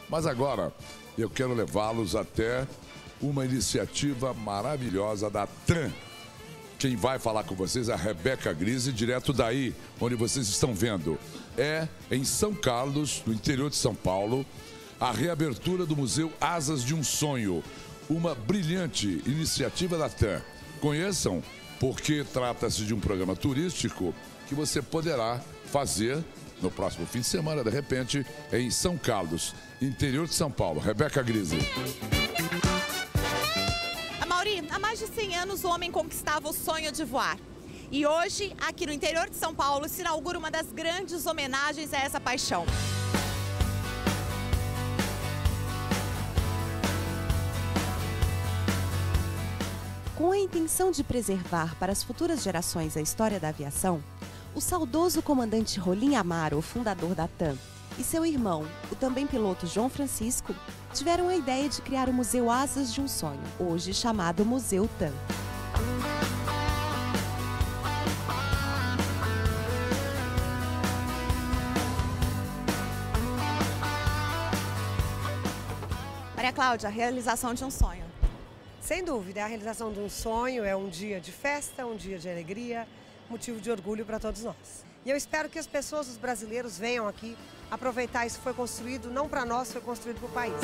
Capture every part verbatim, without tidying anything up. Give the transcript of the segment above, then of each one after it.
Mas agora eu quero levá-los até uma iniciativa maravilhosa da TAM. Quem vai falar com vocês é a Rebeca Grise, direto daí, onde vocês estão vendo. É em São Carlos, no interior de São Paulo, a reabertura do Museu Asas de um Sonho. Uma brilhante iniciativa da TAM. Conheçam, porque trata-se de um programa turístico que você poderá fazer no próximo fim de semana, de repente, em São Carlos, interior de São Paulo. Rebeca Grise. Mauri, há mais de cem anos o homem conquistava o sonho de voar. E hoje, aqui no interior de São Paulo, se inaugura uma das grandes homenagens a essa paixão. Com a intenção de preservar para as futuras gerações a história da aviação, o saudoso comandante Rolim Amaro, fundador da TAM, e seu irmão, o também piloto João Francisco, tiveram a ideia de criar o Museu Asas de um Sonho, hoje chamado Museu TAM. Maria Cláudia, a realização de um sonho. Sem dúvida, a realização de um sonho é um dia de festa, um dia de alegria, motivo de orgulho para todos nós. E eu espero que as pessoas, os brasileiros, venham aqui aproveitar isso que foi construído, não para nós, foi construído para o país.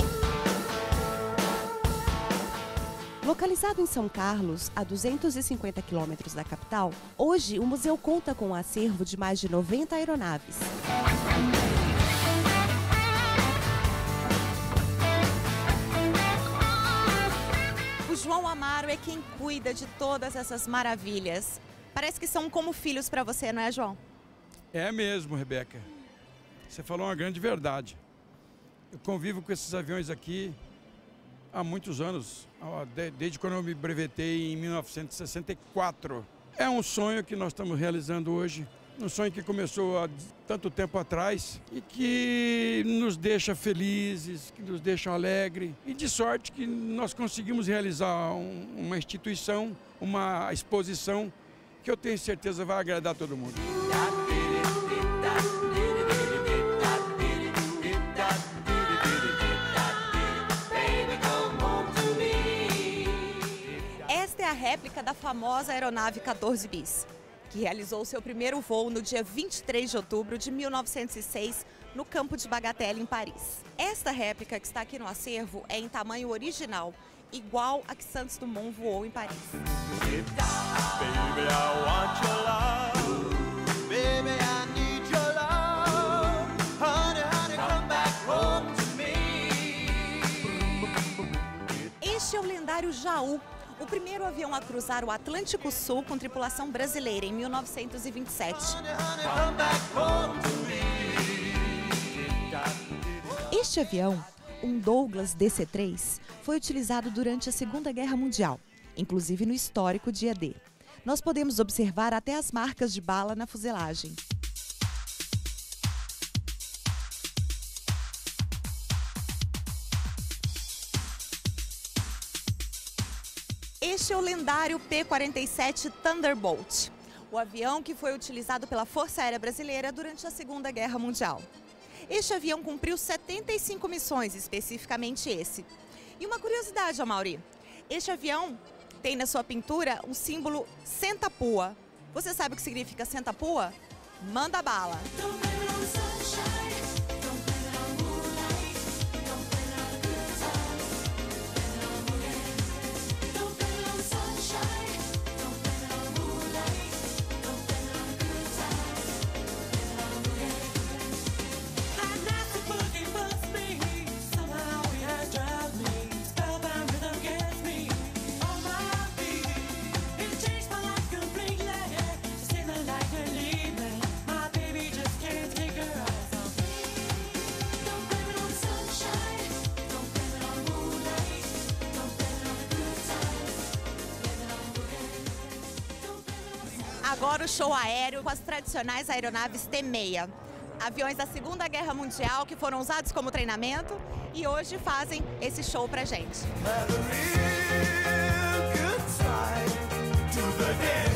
Localizado em São Carlos, a duzentos e cinquenta quilômetros da capital, hoje o museu conta com um acervo de mais de noventa aeronaves. O João Amaro é quem cuida de todas essas maravilhas. Parece que são como filhos para você, não é, João? É mesmo, Rebeca. Você falou uma grande verdade. Eu convivo com esses aviões aqui há muitos anos, desde quando eu me brevetei em mil novecentos e sessenta e quatro. É um sonho que nós estamos realizando hoje, um sonho que começou há tanto tempo atrás e que nos deixa felizes, que nos deixa alegres e de sorte que nós conseguimos realizar um, uma instituição, uma exposição que eu tenho certeza vai agradar todo mundo. Esta é a réplica da famosa aeronave quatorze bis, que realizou seu primeiro voo no dia vinte e três de outubro de mil novecentos e seis, no campo de Bagatelle, em Paris. Esta réplica que está aqui no acervo é em tamanho original, igual a que Santos Dumont voou em Paris. Este é o lendário Jaú, o primeiro avião a cruzar o Atlântico Sul com tripulação brasileira em mil novecentos e vinte e sete. Este avião, um Douglas D C três, foi utilizado durante a Segunda Guerra Mundial, inclusive no histórico dia D. Nós podemos observar até as marcas de bala na fuselagem. Este é o lendário P quarenta e sete Thunderbolt, o avião que foi utilizado pela Força Aérea Brasileira durante a Segunda Guerra Mundial. Este avião cumpriu setenta e cinco missões, especificamente esse. E uma curiosidade, Amaury, este avião tem na sua pintura um símbolo senta-pua. Você sabe o que significa senta-pua? Manda bala! Agora o show aéreo com as tradicionais aeronaves T seis. Aviões da Segunda Guerra Mundial que foram usados como treinamento e hoje fazem esse show pra gente.